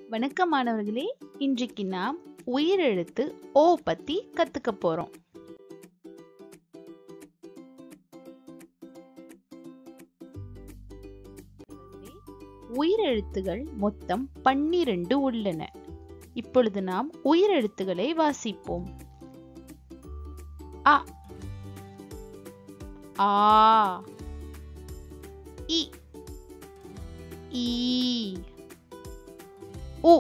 வணக்கம் மாணவர்களே, இன்றைக்கு நாம் உயிரெழுத்து ஓ பத்தி கத்துக்க போறோம். உயிரெழுத்துகள் மொத்தம் 12 உள்ளன. இப்பொழுது நாம் உயிரெழுத்துகளை வாசிப்போம். அ, ஆ, இ, ஈ, உ,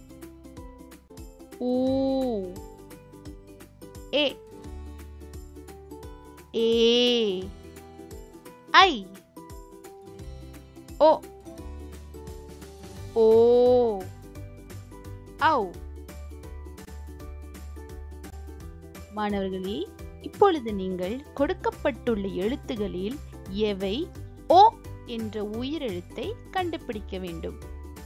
ஊ, ஏ, ஏ, ஐ, ஓ, ஓ, ஔ. மாணவர்களே, இப்பொழுது நீங்கள் கொடுக்கப்பட்டுள்ள எழுத்துகளில் எவை ஓ என்ற உயிரெழுத்தை கண்டுபிடிக்க வேண்டும்.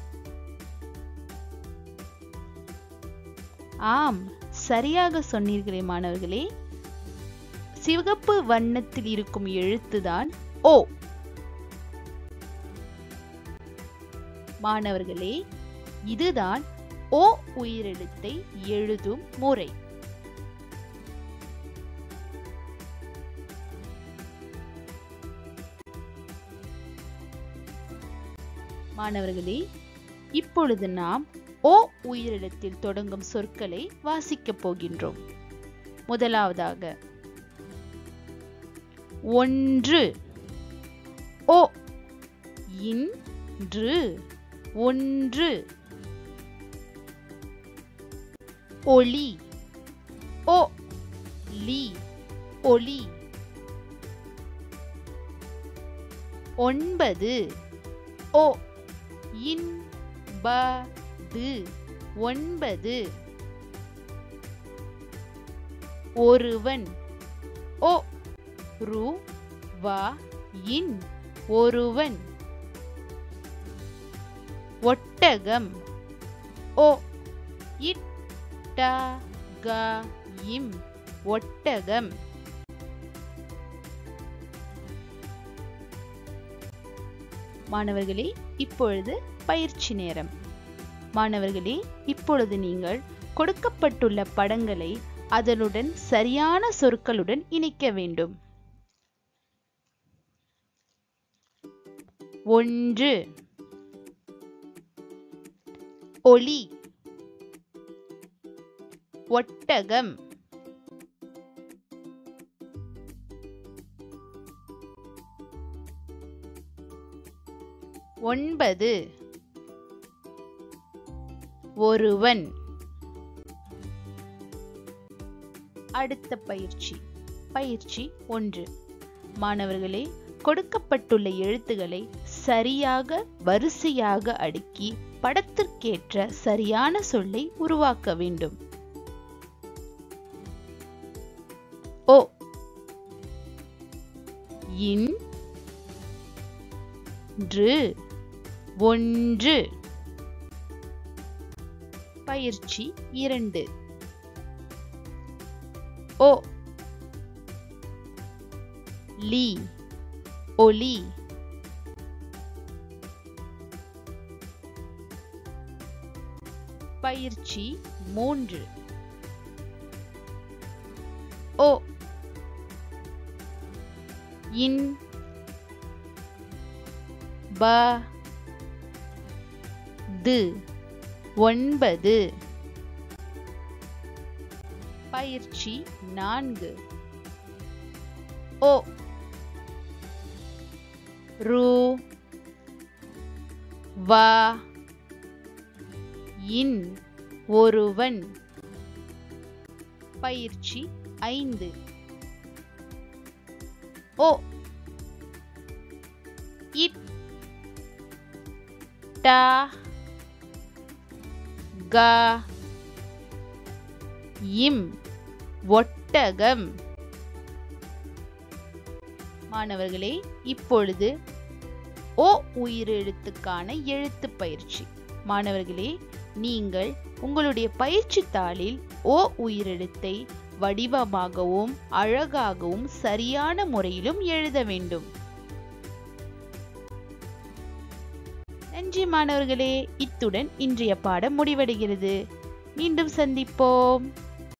ஆம், சரியாக சொன்னீர்களே மாணவர்களே. சிவப்பு வண்ணத்தில் இருக்கும் எழுத்துதான் ஓ. மாணவர்களே, இதுதான் ஓ உயிரெழுத்தை எழுதும் முறை. மாணவர்களே, இப்பொழுது நாம் ஓ உயிரெழுத்தில் தொடங்கும் சொற்களை வாசிக்கப் போகின்றோம். முதலாவதாக ஒன்று. ஓ, இன்று, ஒன்று. ஒளி. ஓ, லி, ஒளி. ஒன்பது. ஓ, இன், ப, து, ஒன்பது. ஒருவன். ஓ, ரு, வ, இன், ஒருவன். ஒட்டகம். ஓ, இட், ட, க, இம், ஒட்டகம். மாணவர்களே, இப்பொழுது பயிற்சி நேரம். மாணவர்களே, இப்பொழுது நீங்கள் கொடுக்கப்பட்டுள்ள படங்களை அதனுடன் சரியான சொற்களுடன் இணைக்க வேண்டும். ஒன்று. ஒளி. ஒட்டகம். ஒன்பது. ஒருவன். அடுத்த பயிற்சி. பயிற்சி 1. மாணவர்களே, கொடுக்கப்பட்டுள்ள எழுத்துக்களை சரியாக வரிசையாக அடுக்கி படத்திற்கேற்ற சரியான சொல்லை உருவாக்க வேண்டும். ஓ, இன்று, ஒன்று. பயிற்சி 2. ஓ, லி, ஒளி. பயிற்சி 3. ஓ, இன், ப, து, ஒன்பது. பயிற்சி 4. ஓ, ரு, வ, இன், ஒருவன். பயிற்சி 5. ஓ, இட், ட, க, இம், ஒட்டகம். மாணவர்களே, இப்பொழுது ஓ உயிரெழுத்துக்கான எழுத்து பயிற்சி. மாணவர்களே, நீங்கள் உங்களுடைய பயிற்சி தாளில் ஓ உயிரெழுத்தை வடிவமாகவும் அழகாகவும் சரியான முறையிலும் எழுத வேண்டும். நன்றி மாணவர்களே, இத்துடன் இன்றைய பாடம் முடிவடைகிறது. மீண்டும் சந்திப்போம்.